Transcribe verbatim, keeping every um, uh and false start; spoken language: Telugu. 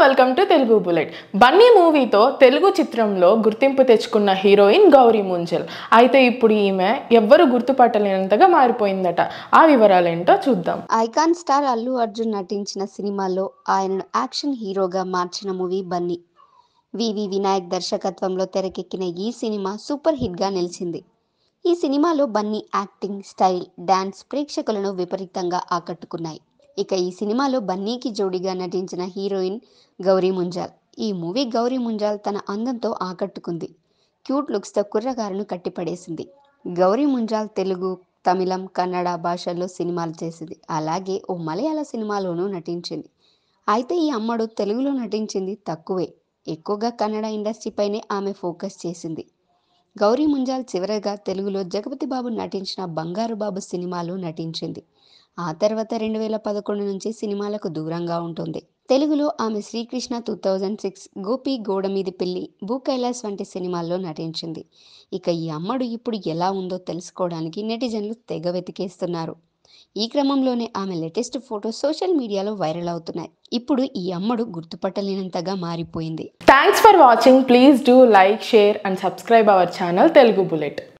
Welcome to Telugu bullet. Bunny మూవీతో తెలుగు చిత్రంలో గుర్తింపు తెచ్చుకున్న హీరోయిన్ గౌరీ ముంజల్. అయితే ఇప్పుడు ఈమె ఎవ్వరు గుర్తుపట్టలేనంతగా మారిపోయిందట. ఆ వివరాలు ఏంటో చూద్దాం. ఐకాన్ స్టార్ అల్లు అర్జున్ నటించిన సినిమాలో ఆయనను యాక్షన్ హీరోగా మార్చిన మూవీ బన్నీ. వివి వినాయక్ దర్శకత్వంలో తెరకెక్కిన ఈ సినిమా సూపర్ హిట్గా నిలిచింది. ఈ సినిమాలో బన్నీ యాక్టింగ్, స్టైల్, డాన్స్ ప్రేక్షకులను విపరీతంగా ఆకట్టుకున్నాయి. ఇక ఈ సినిమాలో బన్నీకి జోడీగా నటించిన హీరోయిన్ గౌరీ ముంజాల్. ఈ మూవీ గౌరీ ముంజాల్ తన అందంతో ఆకట్టుకుంది. క్యూట్ లుక్స్తో కుర్రగారును కట్టిపడేసింది. గౌరీ ముంజాల్ తెలుగు, తమిళం, కన్నడ భాషల్లో సినిమాలు చేసింది. అలాగే ఓ మలయాళ సినిమాలోనూ నటించింది. అయితే ఈ అమ్మడు తెలుగులో నటించింది తక్కువే. ఎక్కువగా కన్నడ ఇండస్ట్రీపైనే ఆమె ఫోకస్ చేసింది. గౌరీ ముంజాల్ చివరగా తెలుగులో జగపతి బాబు నటించిన బంగారు బాబు సినిమాలో నటించింది. ఆ తర్వాత రెండు వేల పదకొండు నుంచి సినిమాలకు దూరంగా ఉంటుంది. తెలుగులో ఆమె Srikrishna two thousand six, Gopi Godameedi Pelli, Bhoo Kailash వంటి సినిమాల్లో నటించింది. ఇక ఈ అమ్మడు ఇప్పుడు ఎలా ఉందో తెలుసుకోవడానికి నెటిజన్లు తెగ వెతికేస్తున్నారు. ఈ క్రమంలోనే ఆమె లేటెస్ట్ ఫోటో సోషల్ మీడియాలో వైరల్ అవుతున్నాయి. ఇప్పుడు ఈ అమ్మడు గుర్తుపట్టలేనంతగా మారిపోయింది. Thanks for watching. Please do like, share and subscribe our channel Telugu bullet.